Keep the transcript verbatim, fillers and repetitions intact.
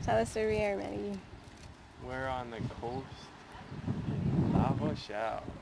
Tell us where we are, Maggie. We're on the coast in La Rochelle.